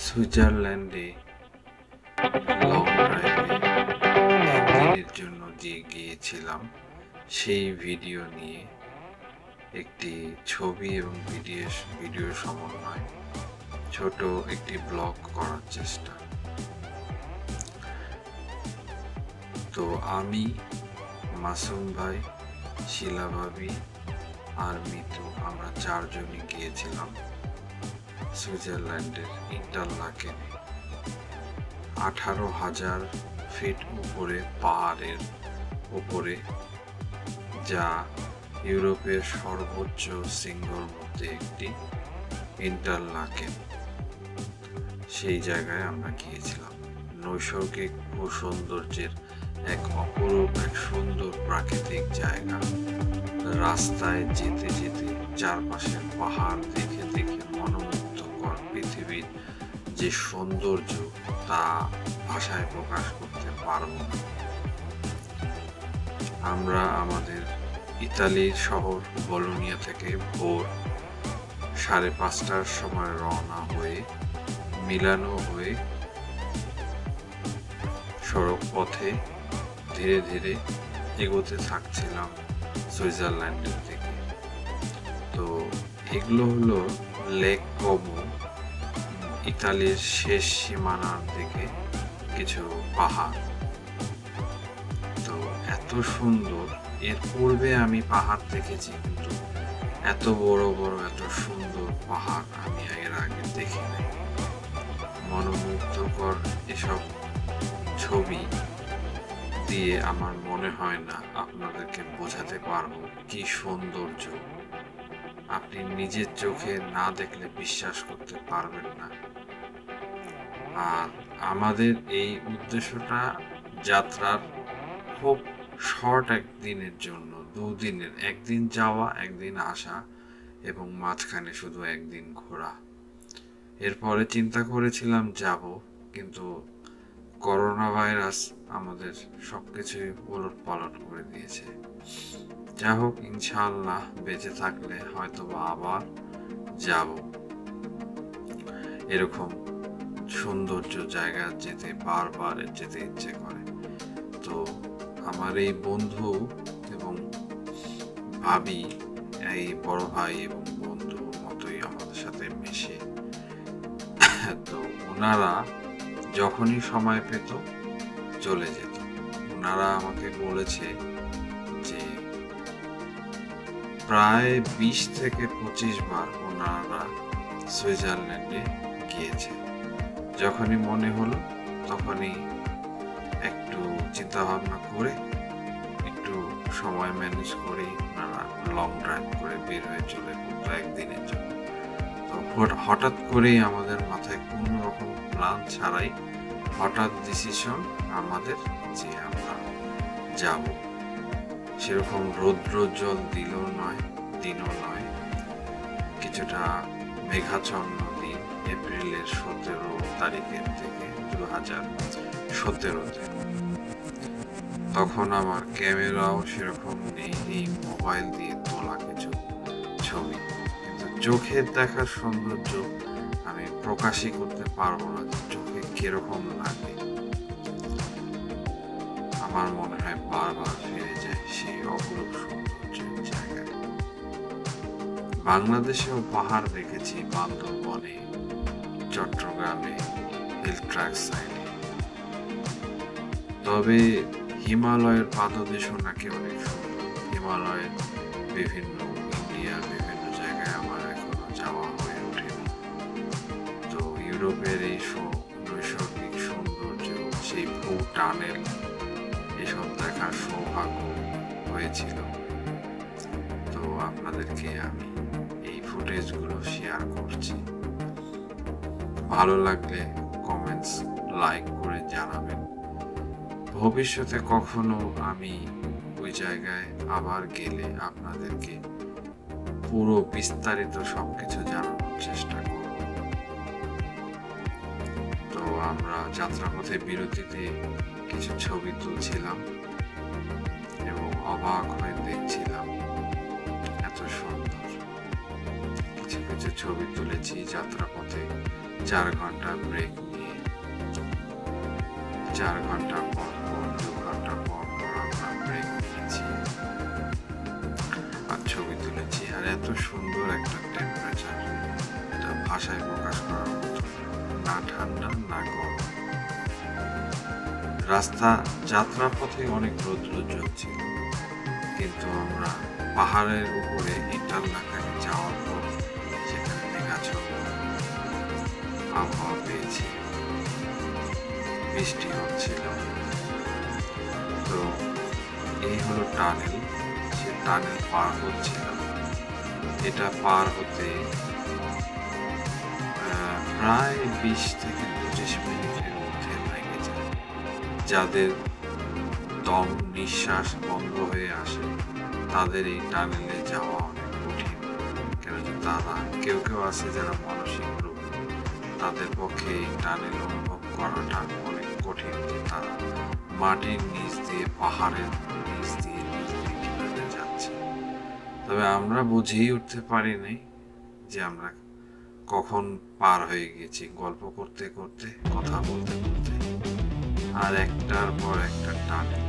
সুইজারল্যান্ডে লং ড্রাইভে একদিনের জন্য যে গিয়েছিলাম সেই ভিডিও নিয়ে একটি ছবি এবং ভিডিও সমন্বয় ছোট একটি ব্লগ করার চেষ্টা। তো আমি, মাসুম ভাই, শিলা ভাবি আর মিতু, আমরা চারজনই গিয়েছিলাম সুইজারল্যান্ডের ইন্টারলাকেনে। 18,000 ফিট উপরে পাহাড়ের উপরে, যা ইউরোপের সর্বোচ্চ শৃঙ্গের মধ্যে একটি ইন্টারলাকেন। সেই জায়গায় আমরা গিয়েছিলাম। নৈসর্গিক সৌন্দর্যের এক অপরূপ, এক সুন্দর প্রাকৃতিক জায়গা। রাস্তায় যেতে যেতে চারপাশের পাহাড় দেখে দেখে মনোমুগ্ধকর পৃথিবীর যে সৌন্দর্য, তা ভাষায় প্রকাশ করতে পারব না। আমরা আমাদের ইতালির শহর বলোনিয়া থেকে ভোর 5:30টার সময় রওনা হয়ে মিলানো হয়ে সড়ক পথে ধীরে ধীরে এগোতে থাকছিলাম সুইজারল্যান্ডের দিকে। তো এগুলো হলো লেক কোমো, ইতালির শেষ সীমানার দিকে কিছু পাহাড়। তো এত সুন্দর, এর পূর্বে আমি পাহাড় দেখেছি, কিন্তু এত বড় বড় এত সুন্দর পাহাড় আমি এর আগে দেখি নাই। মনোমুগ্ধকর এসব ছবি দিয়ে আমার মনে হয় না আপনাদেরকে বোঝাতে পারবো কি সৌন্দর্য। আপনি নিজের চোখে না দেখলে বিশ্বাস করতে পারবেন না। আর আমাদের এই উদ্দেশ্যটা যাত্রার খুব শর্ট একদিনের জন্য, 2 দিনের, একদিন যাওয়া একদিন আসা এবং মাঝখানে শুধু একদিন ঘোরা। এরপরে চিন্তা করেছিলাম যাব, কিন্তু করোনা ভাইরাস আমাদের সবকিছুই উলটপালট করে দিয়েছে। যা হোক, ইনশাআল্লাহ বেঁচে থাকলে হয়তোবা আবার যাব। এরকম সৌন্দর্য জায়গা যেতে বারবার যেতে ইচ্ছে করে। তো আমার এই বন্ধু এবং ভাবি, এই বড় ভাই এবং বন্ধু মতোই আমাদের সাথে মেশে। তো ওনারা যখনই সময় পেত চলে যেত। ওনারা আমাকে বলেছে যে প্রায় 20 থেকে 25 বার ওনারা সুইজারল্যান্ডে গিয়েছে। যখনই মনে হলো তখনই একটু চিন্তা ভাবনা করে, একটু সময় ম্যানেজ করে ওনারা লং ড্রাইভ করে বের হয়ে চলে পড়তো একদিনের জন্য। তো হঠাৎ করেই আমাদের মাথায় কোনো রকম প্ল্যান ছাড়াই হঠাৎ ডিসিশন আমাদের যে আমরা যাব। সেরকম রৌদ্রোজ্জ্বল দিনও নয়, কিছুটা মেঘাচ্ছন্ন দিন, এপ্রিলের 17 তারিখের থেকে 2017-তে। তখন আমার ক্যামেরাও সেরকম নেই, এই মোবাইল দিয়ে তোলা কিছু ছবি। কিন্তু চোখের দেখার সৌন্দর্য আমি প্রকাশই করতে পারবো না, চোখে কিরকম লাগে। আমার মনে হয় বারবার ফিরে যায় সেই অপরূপ সৌন্দর্যের জায়গায়। বাংলাদেশেও পাহাড় দেখেছি, বান্দরবনে, চট্টগ্রামে, হিল ট্র্যাক সাইডে। তবে হিমালয়ের পাদদেশও নাকি অনেক সুন্দর। হিমালয়ের ইন্ডিয়ার বিভিন্ন জায়গায় আমার এখনো যাওয়া হয়ে ওঠেনি। তো ইউরোপের এই নৈসর্গিক সৌন্দর্য, সেই টানেল, এসব দেখার সৌভাগ্য হয়েছিল। তো আপনাদেরকে আমি এই ফুটেজগুলো শেয়ার করছি। ভালো লাগলে কমেন্টস, লাইক করে জানাবেন। ভবিষ্যতে কখনো আমি ওই জায়গায় আবার গেলে আপনাদেরকে পুরো বিস্তারিত সবকিছু জানানোর চেষ্টা করব। তো আমরা যাত্রাপথে বিরতিতে কিছু ছবি তুলছিলাম এবং অবাক হয়ে দেখছিলাম এত সুন্দর। কিছু কিছু ছবি তুলেছি যাত্রাপথে 4 ঘন্টা ব্রেক নিয়ে 4 ঘন্টা পর পর 2 ঘন্টা পর পর আমরা ব্রেক নিয়েছি আর ছবি তুলেছি। আর এত সুন্দর একটা টেম্পারেচার, এটা ভাষায় প্রকাশ করার মতো না, ঠান্ডা না গরম। রাস্তা যাত্রাপথে অনেক রৌদ্র ছিল, কিন্তু আমরা পাহাড়ের উপরে ইন্টারলাকেনে যাওয়ার পর সেখানে মেঘাচ্ছন্ন আবহাওয়া পেয়েছি, বৃষ্টি হচ্ছিল। তো এই হলো টানেল, সে টানেল পার হচ্ছিলাম। এটা পার হতে প্রায় 20 থেকে 25 মিনিটের মধ্যে লেগে যায়। যাদের দম নিঃশ্বাস বন্ধ হয়ে আসে তাদের এই টানেলে যাওয়া অনেক কঠিন, কেন যে তারা কেউ আছে যারা মানসিক রোগ, তাদের পক্ষে এই টানেল অনুভব করাটা অনেক কঠিন যে তারা মাটির নিচ দিয়ে, পাহাড়ের নিচ দিয়ে কিভাবে যাচ্ছে। তবে আমরা বুঝেই উঠতে পারিনি যে আমরা কখন পার হয়ে গেছি, গল্প করতে করতে, কথা বলতে বলতে। আর একটার পর একটা টানেল,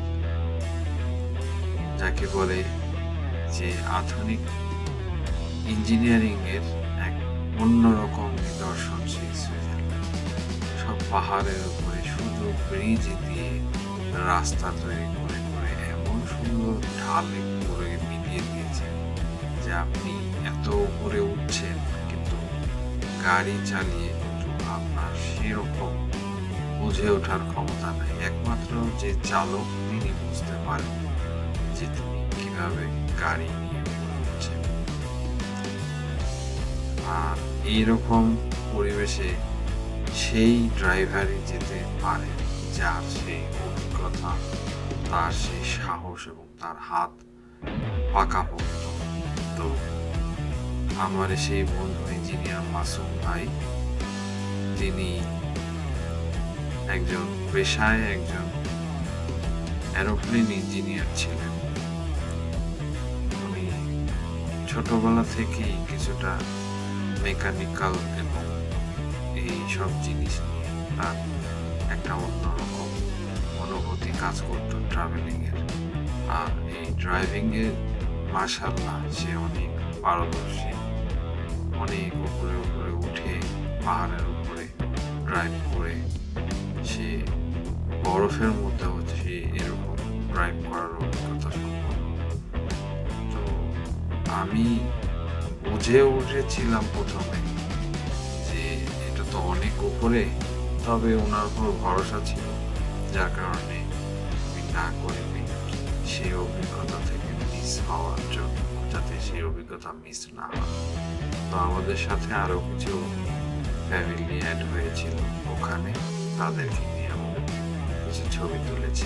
যাকে বলে যে আধুনিক ইঞ্জিনিয়ারিং এর এক অন্যরকম নিদর্শন সেই সুইজারল্যান্ড। সব পাহাড়ের উপরে শুধু ব্রিজ দিয়ে রাস্তা তৈরি করে করে এমন সুন্দর ঢালে করে মিলিয়ে দিয়েছে যে আপনি এত উপরে উঠছেন, কিন্তু গাড়ি চালিয়ে কিন্তু আপনার সেরকম বুঝে ওঠার ক্ষমতা নেই। একমাত্র যে চালক তিনি বুঝতে পারেন যে তিনি কিভাবে গাড়ি নিয়ে উঠছেন। আর এইরকম পরিবেশে সেই ড্রাইভারই যেতে পারে যার সেই অভিজ্ঞতা, তার সেই সাহস এবং তার হাত পাকাপোক্ত। তো আমার সেই বন্ধু ইঞ্জিনিয়ার মাসুম ভাই, তিনি একজন পেশায় একজন এরোপ্লেন ইঞ্জিনিয়ার ছিলেন। উনি ছোটবেলা থেকেই কিছুটা মেকানিক্যাল এবং এই সব জিনিস নিয়ে তার একটা অন্যরকম অনুভূতি কাজ করতো ট্রাভেলিং এর। আর এই ড্রাইভিং এর মাশাআল্লাহ সে অনেক পারদর্শী, অনেক উপরে উপরে উঠে পাহাড়ের উপরে ড্রাইভ করে সে বরফের মধ্যেও সে এরকম ড্রাইভ করার অভিজ্ঞতা সম্পন্ন। তো আমি বুঝে উঠেছিলাম প্রথমে যে এটা তো অনেক উপরে, তবে ওনার উপর ভরসা ছিল, যার কারণে আমি না করিনি সেই অভিজ্ঞতা থেকে মিস হওয়ার জন্য, যাতে সেই অভিজ্ঞতা মিস না হয়। তো আমাদের সাথে আরো কিছু ফ্যামিলি অ্যাড হয়েছিল ওখানে, তাদেরকে নিয়ে আমরা কিছু ছবি তুলেছি।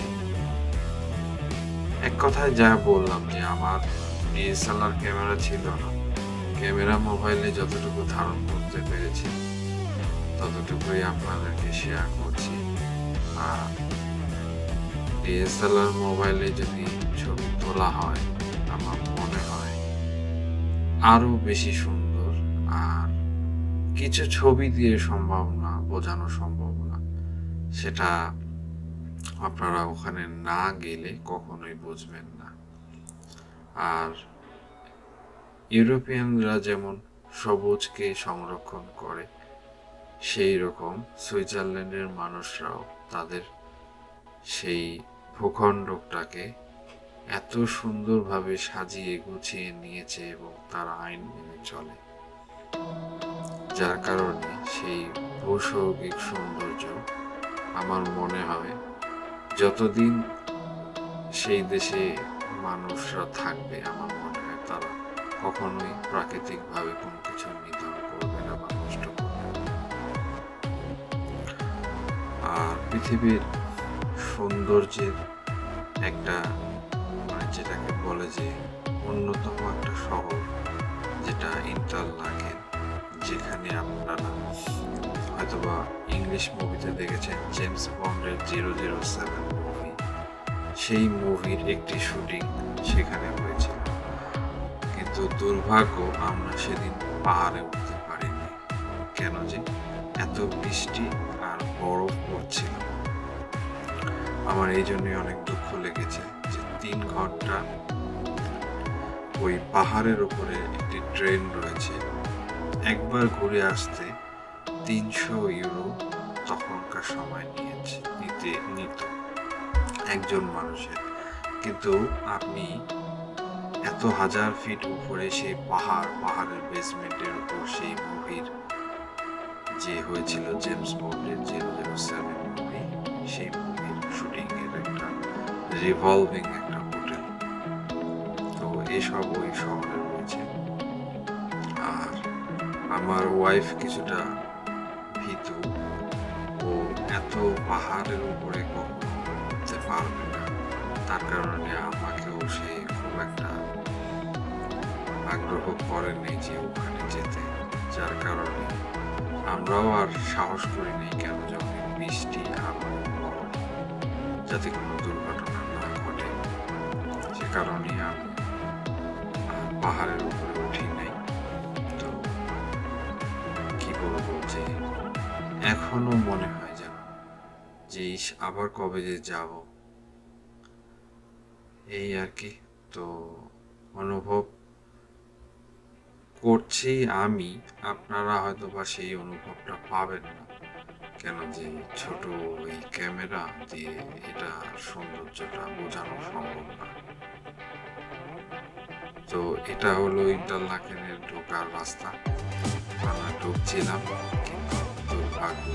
এক কথায় যা বললাম যে আমার ডিএসএলআর ক্যামেরা ছিল না, ক্যামেরা মোবাইলে যতটুকু ধারণ করতে পেরেছি ততটুকুই আপনাদেরকে শেয়ার করছি। আর ডিএসএলআর মোবাইলে যদি ছবি তোলা হয় আমার মনে হয় আরো বেশি সুন্দর। আর কিছু ছবি দিয়ে সম্ভব না, বোঝানো সম্ভব না, সেটা আপনারা ওখানে না গেলে কখনোই বুঝবেন না। আর ইউরোপিয়ানরা যেমন সবুজকে সংরক্ষণ করে, সেই রকম সুইজারল্যান্ডের মানুষরাও তাদের সেই ভূখণ্ডটাকে এত সুন্দরভাবে সাজিয়ে গুছিয়ে নিয়েছে এবং তারা আইন মেনে চলে, যার কারণে সেই ভূস্বর্গিক সৌন্দর্য আমার মনে হয় যতদিন সেই দেশে মানুষরা থাকবে, আমার মনে হয় তারা কখনোই প্রাকৃতিকভাবে কোনো কিছু নিধন করবে না বা নষ্ট করবে না। আর পৃথিবীর সৌন্দর্যের একটা যেটাকে বলে যে অন্যতম একটা শহর, যেটা ইন্টারলাকেন, যেখানে আপনারা হয়তোবা ইংলিশ মুভিতে দেখেছেন জেমস বন্ডের 007 মুভি, সেই মুভির একটি শুটিং সেখানে হয়েছিল। কিন্তু দুর্ভাগ্য আমরা সেদিন পাহাড়ে উঠতে পারিনি। কেন যে এত বৃষ্টি আর বরফ পড়ছিল। আমার এই জন্যই অনেক দুঃখ লেগেছে যে 3 ঘন্টা ওই পাহাড়ের উপরে একটি ট্রেন রয়েছে, একবার ঘুরে আসতে 300 ইউরো তখনকার সময় নিত একজন মানুষের। কিন্তু আপনি এত 1000 ফিট উপরে সেই পাহাড়ের বেসমেন্টের উপর সেই মুভির যে হয়েছিল জেমস বন্ডের 007 মুভি, সেই মুভির শুটিং এর একটা রিভলভিং একটা হোটেল। তো এসব ওই শহরে রয়েছে। আর আমার ওয়াইফ কিছুটা ভীতু, ও এত পাহাড়ের উপরে কখনো উঠতে পারবে না, তার কারণে আমাকেও সে খুব একটা আগ্রহ করেনি যে ওখানে যেতে, যার কারণে আমরাও আর সাহস করিনি কেন যখন বৃষ্টি আর বরফ, যাতে কোনো দুর্ঘটনা না ঘটে, সে কারণে আমি পাহাড়ের উপরে উঠি নাই। তো কি বলবো, যে এখনো মনে হয় যেন যে আবার কবে যে যাব, এই আর কি। তো অনুভব করছি আমি, আপনারা হয়তো বা সেই অনুভবটা পাবেন না, কেন যে ছোট এই ক্যামেরা দিয়ে এটা সৌন্দর্যটা বোঝানো সম্ভব না। তো এটা হলো ইন্টারলাকেনের ঢোকার রাস্তা। আমরা ঢুকছিলাম, কিন্তু দুর্ভাগ্য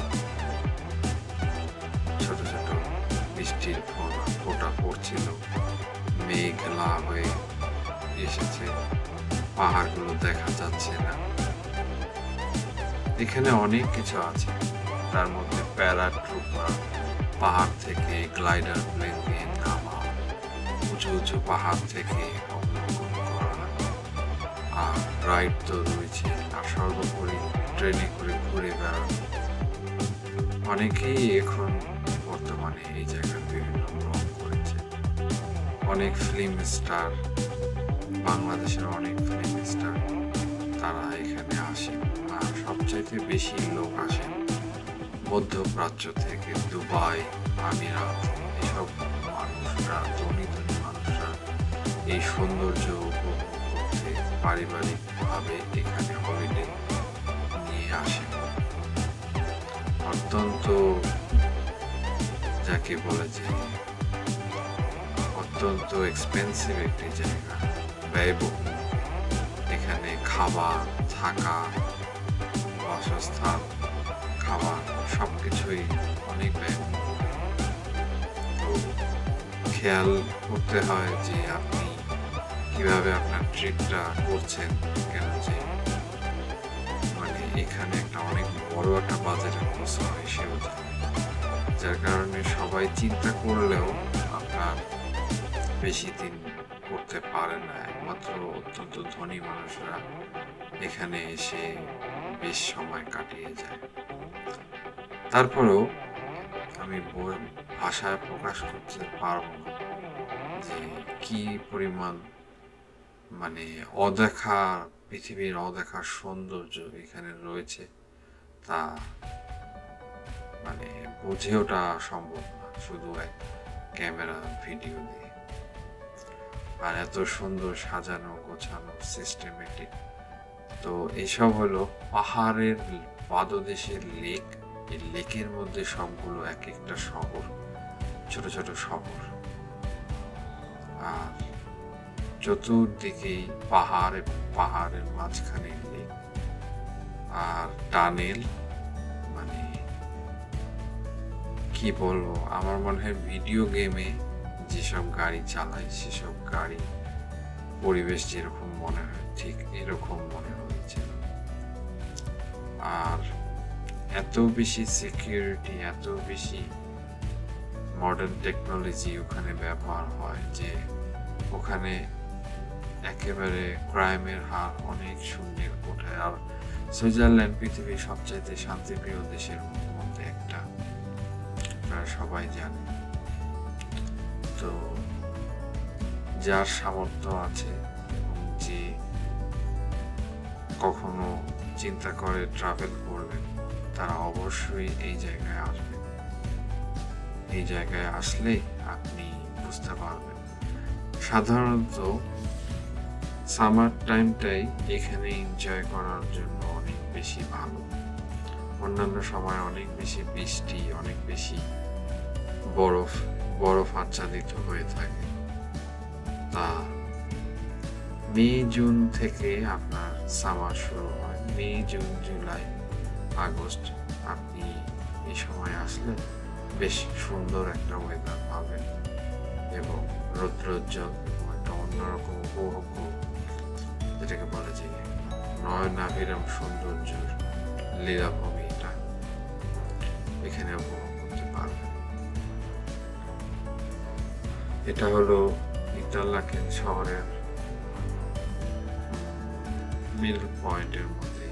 ছোট ছোট বৃষ্টির ফোঁটা পড়ছিল, মেঘলা হয়ে এসেছে, পাহাড়গুলো দেখা যাচ্ছে না। এখানে অনেক কিছু আছে, তার মধ্যে প্যারাট্রুপার, পাহাড় থেকে গ্লাইডার প্লেন দিয়ে নামা, উঁচু উঁচু পাহাড় থেকে অবলোকন করা, আর রাইড তো রয়েছে, আর সর্বোপরি ট্রেনে করে ঘুরে বেড়ানো। অনেকেই এখন বর্তমানে এই জায়গায় বিভিন্ন ব্লগ করেছে। অনেক ফিল্ম স্টার, বাংলাদেশের অনেক ফিল্ম স্টার তারা এখানে আসেন। আর সবচাইতে বেশি লোক আসেন মধ্যপ্রাচ্য থেকে, দুবাই, আমিরাত, এসব মানুষরা, ধনী ধনী মানুষরা এই সৌন্দর্য উপভোগ করতে পারিবারিকভাবে এখানে হলিডে নিয়ে আসেন। অত্যন্ত যাকে বলে যে অত্যন্ত এক্সপেন্সিভ একটি জায়গা, ব্যয়বহুল। এখানে খাবার, থাকা, বাসস্থান, খাবার সবকিছুই অনেক ব্যয়বহুল। তো খেয়াল করতে হয় যে আপনি কিভাবে আপনার ট্রিপটা করছেন, কেন যে মানে এখানে একটা অনেক বড় একটা বাজেটের খরচ হয় সেও জানে, যার কারণে সবাই চিন্তা করলেও আপনার বেশি দিন করতে পারে না। একমাত্র অত্যন্ত ধনী মানুষরা এখানে এসে বেশ সময় কাটিয়ে যায়। তারপরেও আমি ভাষায় প্রকাশ করতে পারবো না যে কি পরিমাণ মানে পৃথিবীর অদেখা সৌন্দর্য এখানে রয়েছে, তা মানে বুঝে ওঠা সম্ভব না শুধু এক ক্যামেরা ভিডিও দিয়ে। আর এত সুন্দর সাজানো গোছানো সিস্টেমেটিক। তো এইসব হলো পাহাড়ের পাদদেশের লেক। এই লেকের মধ্যে সবগুলো এক একটা শহর, ছোট ছোট শহর, আর চতুর্দিকেই পাহাড় এবং পাহাড়ের মাঝখানে লেক আর টানেল। মানে কি বলবো, আমার মনে হয় ভিডিও গেমে যেসব গাড়ি চালায় সেসব গাড়ি পরিবেশ যেরকম মনে হয় ঠিক এরকম মনে হয়েছিল। আর এত বেশি সিকিউরিটি, এত বেশি মডার্ন টেকনোলজি ওখানে ব্যবহার হয় যে ওখানে একেবারে ক্রাইমের হার অনেক শূন্যে ওঠে। আর সুইজারল্যান্ড পৃথিবীর সবচাইতে শান্তিপ্রিয় দেশের মধ্যে একটা, আপনারা সবাই জানেন। তো যার সামর্থ্য আছে এবং যে কখনো চিন্তা করে ট্রাভেল করবেন তারা অবশ্যই এই জায়গায় আসবেন। এই জায়গায় আসলে আপনি বুঝতে পারবেন। সাধারণত সামার টাইমটাই এখানে এনজয় করার জন্য অনেক বেশি ভালো। অন্যান্য সময় অনেক বেশি বৃষ্টি, অনেক বেশি বরফ আচ্ছাদিত হয়ে থাকে। তা মে জুন থেকে আপনার সামার শুরু হয়। মে জুন জুলাই আগস্ট আপনি এই সময় আসলে বেশ সুন্দর একটা ওয়েদার পাবেন এবং রৌদ্রোজ্জ্বল এবং একটা অন্যরকম উপভোগ্য, যেটাকে বলা যায় নয়নাভিরাম সৌন্দর্যের লীলাভূমি, এটা এখানে উপভোগ করতে পারবেন। এটা হলো ইন্টারলাকেন শহরের মিডল পয়েন্টের মধ্যে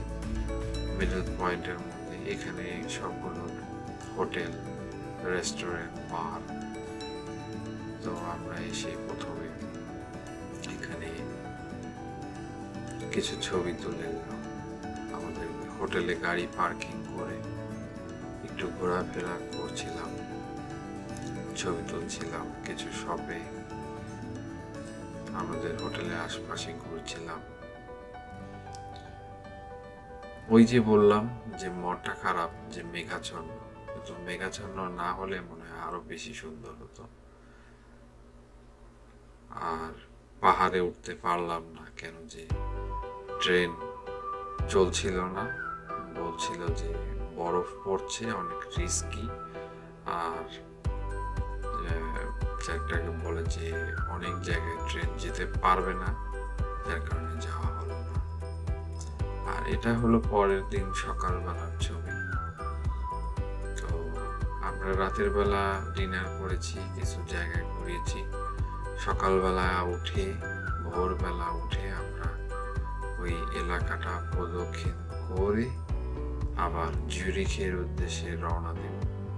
এখানে সবগুলো হোটেল, রেস্টুরেন্ট, বার। তো আমরা এসে প্রথমে এখানে কিছু ছবি তুলে নিলাম। আমাদের হোটেলে গাড়ি পার্কিং করে একটু ঘোরাফেরা করছিলাম, ছবি তুলছিলাম। কিছু শপে আমাদের হোটেলের আশপাশে ঘুরছিলাম। ওই যে বললাম যে মনটা খারাপ, যে মেঘাচ্ছন্ন, কিন্তু মেঘাচ্ছন্ন না হলে মনে হয় আরো বেশি সুন্দর হতো। আর পাহাড়ে উঠতে পারলাম না, কেন যে ট্রেন চলছিল না, বলছিল যে বরফ পড়ছে, অনেক রিস্কি, আর যেটাকে বলে যে অনেক জায়গায় ট্রেন যেতে পারবে না, যার কারণে যাওয়া হলো না। আর এটা হলো পরের দিন সকালবেলার ছবি। তো আমরা রাতের বেলা ডিনার করেছি, কিছু জায়গায় ঘুরিয়েছি। সকালবেলা উঠে, ভোরবেলা উঠে আমরা ওই এলাকাটা প্রদক্ষিণ করে আবার জুরিখের উদ্দেশ্যে রওনা দেব।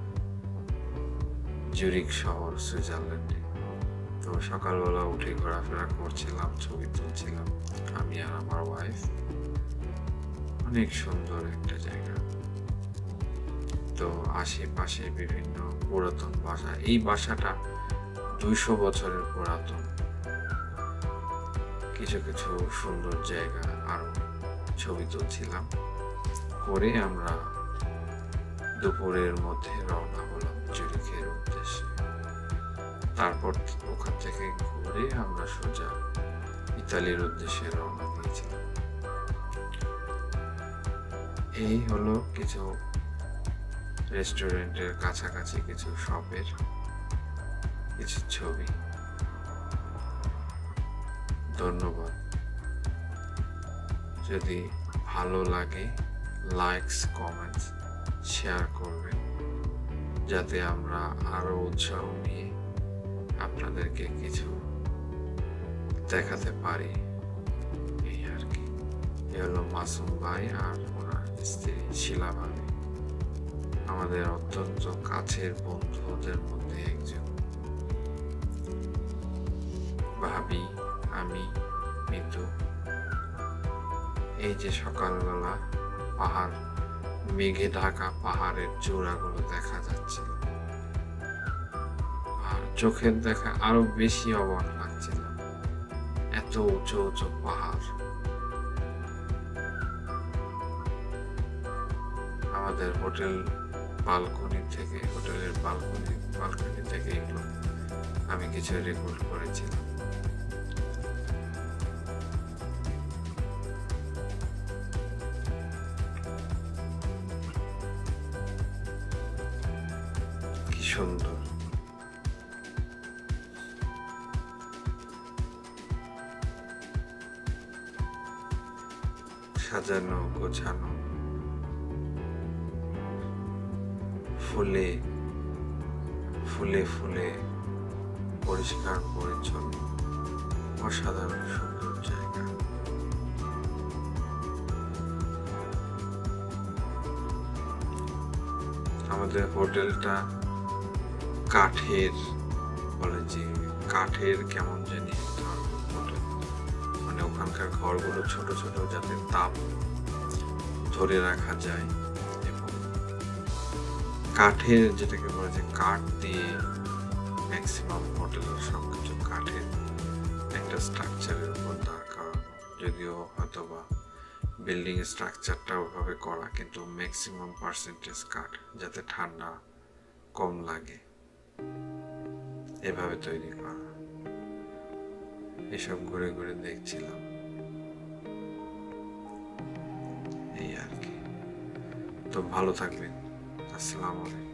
জুরিখ শহর, সুইজারল্যান্ডে। তো সকালবেলা উঠে ঘোরাফেরা করছিলাম, ছবি তুলছিলাম আমি আর আমার ওয়াইফ। অনেক সুন্দর একটা জায়গা। তো আশেপাশে বিভিন্ন পুরাতন বাসা। এই বাসাটা 200 বছরের পুরাতন। কিছু কিছু সুন্দর জায়গা আরো ছবি তুলছিলাম। করে আমরা দুপুরের মধ্যে রওনা হলাম জুরিখের উদ্দেশ্যে। তারপর ওখান থেকে ঘুরে আমরা সোজা ইতালির উদ্দেশ্যে রওনা দিয়েছিলাম। এই হলো কিছু রেস্টুরেন্টের কাছাকাছি কিছু শপের কিছু ছবি। ধন্যবাদ। যদি ভালো লাগে লাইকস, কমেন্টস, শেয়ার করবেন, যাতে আমরা আরো উৎসাহ নিয়ে আপনাদেরকে কিছু দেখাতে পারি। এই আর কি। এ হলো মাসুম ভাই আর ওনার স্ত্রী শিলা ভাবি, আমাদের অত্যন্ত কাছের বন্ধুদের মধ্যে একজন। ভাবি, আমি, মিতু। এই যে সকালবেলা পাহাড়, মেঘে ঢাকা পাহাড়ের চূড়াগুলো দেখা যাচ্ছিল, আর চোখের দেখা আরো বেশি অবাক লাগছিল। এত উঁচু উঁচু পাহাড়। আমাদের হোটেলের বালকনি থেকে এগুলো আমি কিছু রেকর্ড করেছিলাম। কি সুন্দর। সাজানো গোছানো, ফুলে ফুলে পরিষ্কার পরিচ্ছন্ন, অসাধারণ সুন্দর জায়গা। আমাদের হোটেলটা কাঠের, বলে যে কাঠের কেমন জানি হোটেল, মানে ওখানকার ঘরগুলো ছোট ছোট, যাতে তাপ ধরে রাখা যায় এবং কাঠের যেটাকে বলে যে কাঠ দিয়ে ম্যাক্সিমাম হোটেলের সবকিছু কাঠের একটা স্ট্রাকচারের উপর দাঁড় করানো, যদিও হয়তোবা বিল্ডিং স্ট্রাকচারটা ওভাবে করা, কিন্তু ম্যাক্সিমাম পার্সেন্টেজ কাঠ, যাতে ঠান্ডা কম লাগে এভাবে তৈরি করা। এসব ঘুরে ঘুরে দেখছিলাম, এই আর কি। তো ভালো থাকবেন। আসসালামু আলাইকুম।